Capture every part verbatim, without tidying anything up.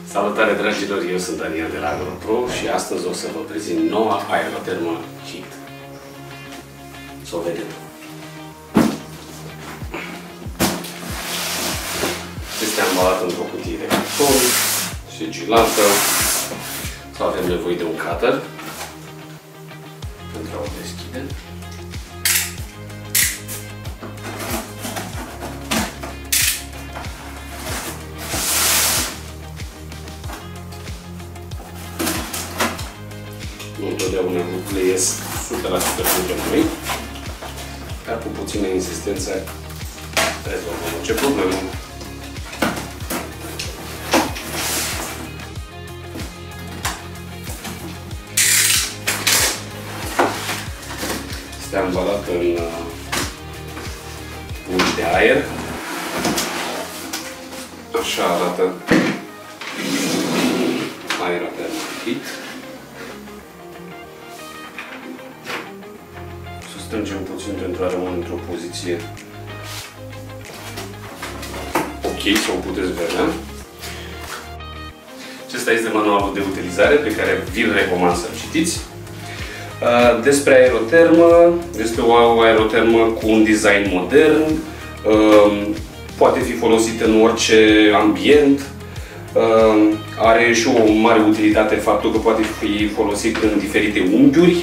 Salutare dragilor, eu sunt Daniel de la AgroPro și astăzi o să vă prezint noua Aeroterma Heat. Să o vedem. Este ambalat într-o cutie de carton, sigilată. Să avem nevoie de un cutter pentru a o deschide. Nu întotdeauna lucrurile ies o sută la sută pentru noi, dar cu puțină insistență rezolvăm orice problemă. Este ambalată în pungi de aer. Așa arată Aeroterma Heat. Strângem puțin pentru a rămâne într-o poziție ok, să o puteți vedea. Acesta este manualul de utilizare pe care vi-l recomand să-l citiți. Despre aerotermă, este o aerotermă cu un design modern, poate fi folosită în orice ambient, are și o mare utilitate faptul că poate fi folosit în diferite unghiuri,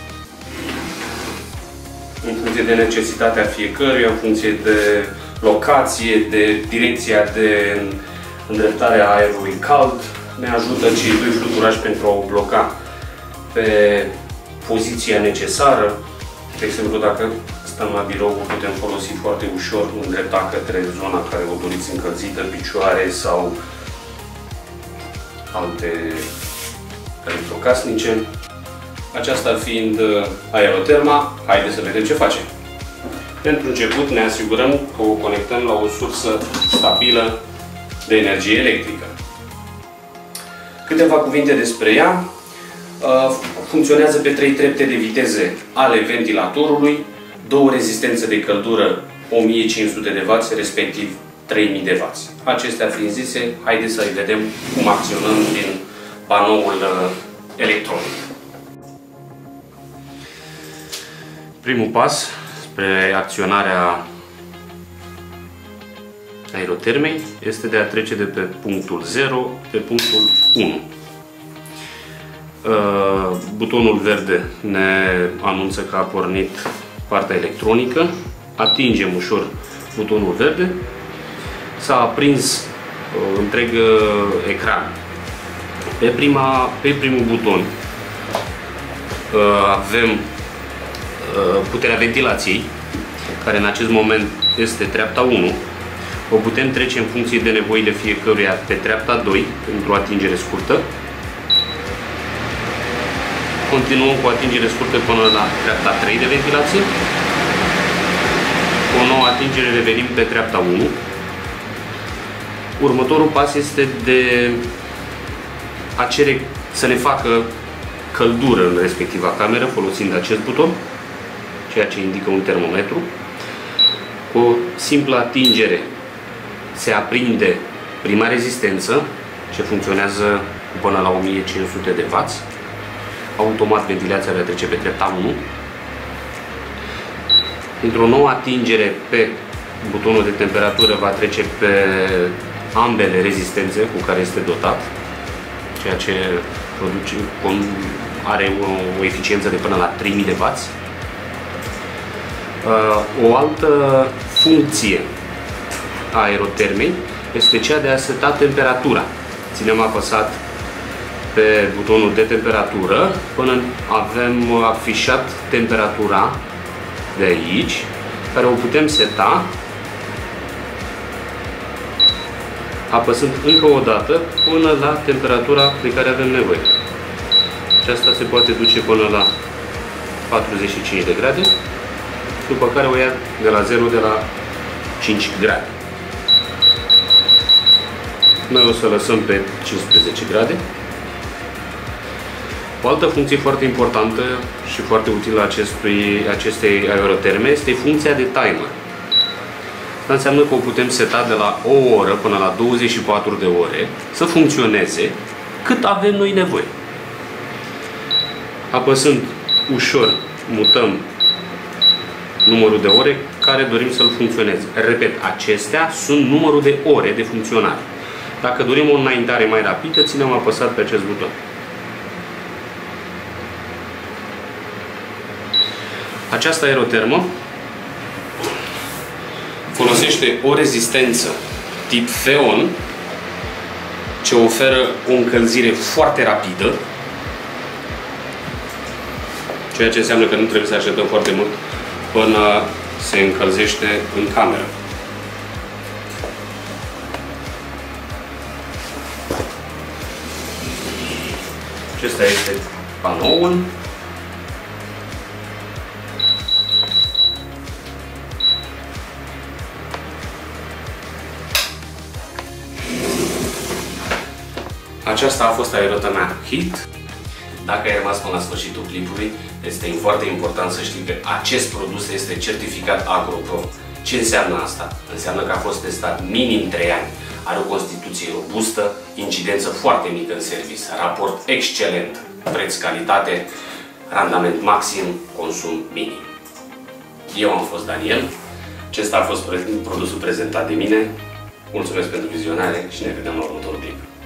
în funcție de necesitatea fiecăruia, în funcție de locație, de direcția de îndreptare a aerului cald. Ne ajută cei doi fluturași pentru a o bloca pe poziția necesară. De exemplu, dacă stăm la birou, o putem folosi foarte ușor, îndrepta către zona care o doriți încălzită, picioare sau alte electrocasnice. Aceasta fiind aeroterma, haideți să vedem ce face. Pentru început ne asigurăm că o conectăm la o sursă stabilă de energie electrică. Câteva cuvinte despre ea. Funcționează pe trei trepte de viteze ale ventilatorului, două rezistențe de căldură o mie cinci sute de wați, respectiv trei mii de wați. Acestea fiind zise, haideți să vedem cum acționăm din panoul electronic. Primul pas spre acționarea aerotermei este de a trece de pe punctul zero pe punctul unu. Butonul verde ne anunță că a pornit partea electronică. Atingem ușor butonul verde. S-a aprins întreg ecran. Pe, prima, pe primul buton avem puterea ventilației, care în acest moment este treapta unu. O putem trece în funcție de nevoile fiecăruia pe treapta doi pentru atingere scurtă. Continuăm cu atingere scurtă până la treapta trei de ventilație. Cu o nouă atingere revenim pe treapta unu. Următorul pas este de a cere să ne facă căldură în respectiva cameră folosind acest buton, ceea ce indică un termometru. Cu o simplă atingere se aprinde prima rezistență, ce funcționează până la o mie cinci sute de wați. Automat ventilația va trece pe trepta unu. Într-o nouă atingere pe butonul de temperatură va trece pe ambele rezistențe cu care este dotat, ceea ce produce, are o, o eficiență de până la trei mii de wați. O altă funcție a aerotermei este cea de a seta temperatura. Ținem apăsat pe butonul de temperatură până avem afișat temperatura de aici, care o putem seta apăsând încă o dată până la temperatura de care avem nevoie. Aceasta se poate duce până la patruzeci și cinci de grade, după care o ia de la zero, de la cinci grade. Noi o să lăsăm pe cincisprezece grade. O altă funcție foarte importantă și foarte utilă acestui, acestei aeroterme este funcția de timer. Asta înseamnă că o putem seta de la o oră până la douăzeci și patru de ore să funcționeze cât avem noi nevoie. Apăsând ușor, mutăm numărul de ore care dorim să-l funcționeze. Repet, acestea sunt numărul de ore de funcționare. Dacă dorim o înaintare mai rapidă, ținem apăsat pe acest buton. Această aerotermă folosește o rezistență tip Feon, ce oferă o încălzire foarte rapidă, ceea ce înseamnă că nu trebuie să așteptăm foarte mult până se încălzește în cameră. Acesta este panoul. Aceasta a fost aeroterma Heat. Dacă ai rămas până la sfârșitul clipului, este foarte important să știi că acest produs este certificat AgroPro. Ce înseamnă asta? Înseamnă că a fost testat minim trei ani, are o constituție robustă, incidență foarte mică în service, raport excelent, preț-calitate, randament maxim, consum minim. Eu am fost Daniel, acesta a fost produsul prezentat de mine. Mulțumesc pentru vizionare și ne vedem la următorul clip.